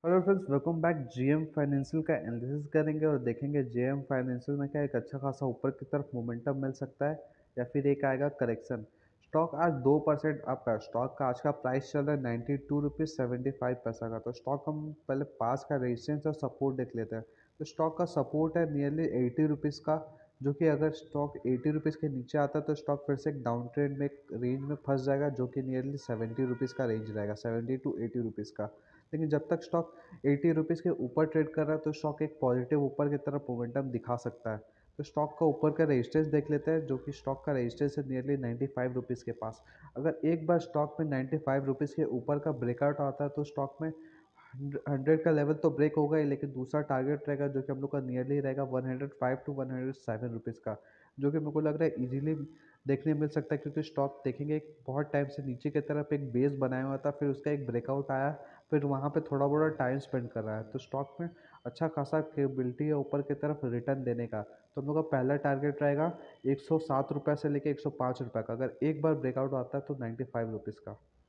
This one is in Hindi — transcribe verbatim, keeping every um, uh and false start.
Hello friends, welcome back. GM financial का एनालिसिस करेंगे और देखेंगे जीएम फाइनेंशियल में क्या एक अच्छा खासा ऊपर की तरफ मोमेंटम मिल सकता है या फिर एक आएगा करेक्शन। स्टॉक आज दो परसेंट आपका स्टॉक का आज का प्राइस चल रहा है ninety two rupees seventy five पैसा का। तो स्टॉक हम पहले पास का रेजिस्टेंस और सपोर्ट देख लेते हैं। तो स्टॉक का सपोर्ट है नियरली एटी रुपीज़ का, जो कि अगर स्टॉक एटी रुपीज़ के नीचे आता है तो स्टॉक फिर से एक डाउन ट्रेंड में एक रेंज में फंस जाएगा, जो कि नियरली सेवेंटी रुपीज़ का रेंज रहेगा, सेवेंटी टू एटी रुपीज़ का। लेकिन जब तक स्टॉक एटी रुपीज़ के ऊपर ट्रेड कर रहा है तो स्टॉक एक पॉजिटिव ऊपर की तरफ मोमेंटम दिखा सकता है। तो स्टॉक का ऊपर का रेजिस्टेंस देख लेते हैं, जो कि स्टॉक का रेजिस्टेंस है नियरली नाइन्टी फाइव रुपीज़ के पास। अगर एक बार स्टॉक में नाइन्टी फाइव रुपीज़ के ऊपर का ब्रेकआउट आता है तो स्टॉक में हंड्रेड का लेवल तो ब्रेक होगा ही, लेकिन दूसरा टारगेट रहेगा जो कि हम लोग का नियरली रहेगा one hundred five to one hundred seven rupees का, जो कि मेरे को लग रहा है इजीली देखने मिल सकता है। क्योंकि स्टॉक देखेंगे एक बहुत टाइम से नीचे की तरफ एक बेस बनाया हुआ था, फिर उसका एक ब्रेकआउट आया, फिर वहाँ पे थोड़ा बड़ा टाइम स्पेंड कर रहा है। तो स्टॉक में अच्छा खासा कैपेबिलिटी है ऊपर की तरफ रिटर्न देने का। तो हम लोग का पहला टारगेट रहेगा एक सौ सात रुपये से लेकर एक सौ पाँच रुपये का। अगर एक बार ब्रेकआउट आता है तो नाइन्टी फाइव रुपीज़ का।